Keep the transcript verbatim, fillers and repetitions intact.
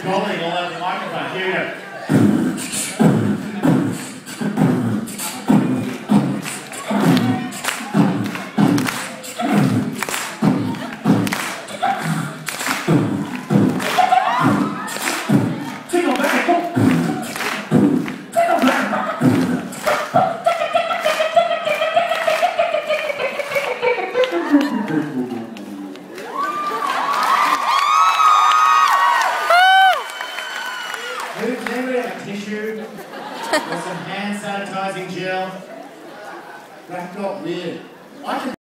gobbling all over the microphone. Here we go. Does anybody have a tissue or some hand sanitizing gel? That's not weird. I can